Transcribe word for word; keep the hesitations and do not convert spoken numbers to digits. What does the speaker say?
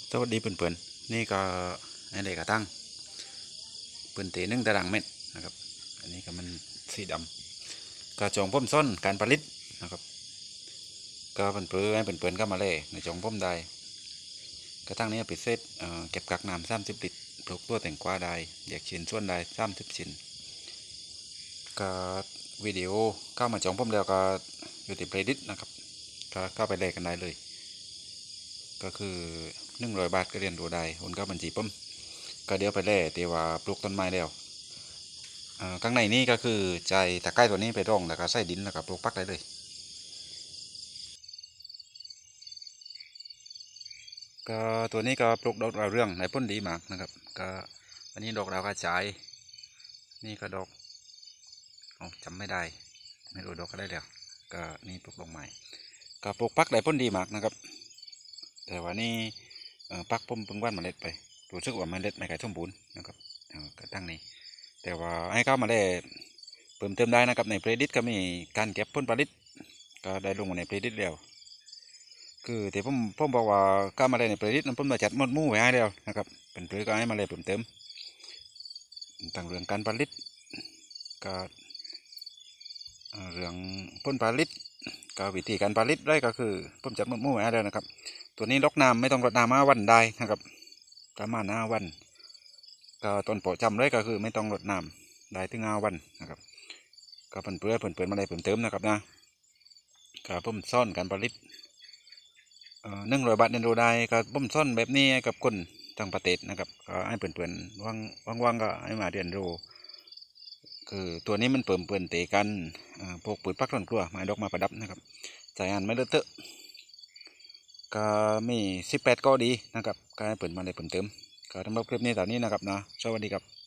สวัสดีเพื่อนๆนี่ก็ไอ้เด็กกระตั้งปืนตีหนึ่งตารางเมตรนะครับอันนี้ก็มันสีดำกระจงพ่มส้นการผลิตนะครับก็เพื่อนๆให้เพื่อนๆก็มาเล่ในจงพ่มได้กระทั่งนี้ปิดเซตเก็บกักน้ำสามสิบลิตรปลูกตัวแต่งกวาได้แยกชิ้นส่วนได้สามสิบชิ้นก็วิดีโอเข้ามาจงพ่มแล้วก็อยู่ที่เพลย์ลิสต์นะครับก็เข้าไปเล่กันได้เลยก็คือหนึ่งร้อยบาทก็เรียนรู้ได้โอนเข้าบัญชีผมก็เดี๋ยวไปเล่ตีว่าปลูกต้นไม้แล้วข้างในนี้ก็คือใจตะไคร้ตัวนี้ไปร่องแล้วก็ใส่ดินแล้วก็ปลูกปักได้เลยก็ตัวนี้ก็ปลูกดอกดาวเรืองในพ้นดีมากนะครับก็อันนี้ดอกดาวกระจายนี่ก็ดอกอ๋อจำไม่ได้ไม่รู้ดอกก็ได้แล้วก็นี่ปลูกดอกไม้ก็ปลูกปักได้พ้นดีมากนะครับแต่ว่านี่ปักผมเพิ่งว่านเมล็ดไปรู้สึกว่าเมล็ดไม่ค่อยสมบูรณ์นะครับก็ตั้งนี้แต่ว่าให้เข้ามาได้เพิ่มเติมได้นะครับในเพลย์ลิสต์ก็มีการเก็บผลผลิตก็ได้ลงมาในเพลย์ลิสต์แล้วคือที่ผมผมบอกว่าเข้ามาได้ในเพลย์ลิสต์นั้นผมมาจัดหมดหมู่ไว้ให้แล้วนะครับเป็นเพลย์ก็ให้มาเลยเพิ่มเติมต่างเรื่องการผลิตก็เรื่องผลผลิตก็วิธีการผลิตได้ก็คือผมจัดหมดหมู่ไว้ให้แล้วนะครับตัวนี้ลกน้ำไม่ต้องรดน้ำมาวันได้นะครับประมาณห้าวันก็ต้นโปะจำเลยก็คือไม่ต้องรดน้ำได้ถึงห้าวันนะครับก็เปิ่นเพื่อเปิ่นเปิ่นมาได้เพิ่มเติมนะครับนะก็ผมซ่อนการผลิตหนึ่งร้อยบาทเรียนรู้ได้ก็ผมซ่อนแบบนี้กับคนต่างประเทศนะครับก็ให้เปิ่นเปิ่นว่างว่างๆก็ให้มาเรียนรู้คือตัวนี้มันเปิ่มเปิ่นเตะกันพวกปุ๋ยปักต้นกลัวไม้ดอกมาประดับนะครับใจอันไม่เลอะเทอะก็มีสิบแปดก็ดีนะครับก็ให้เปิ่นมาได้เพิ่มเติมก็สำหรับคลิปนี้ตอนนี้นะครับนะสวัสดีครับ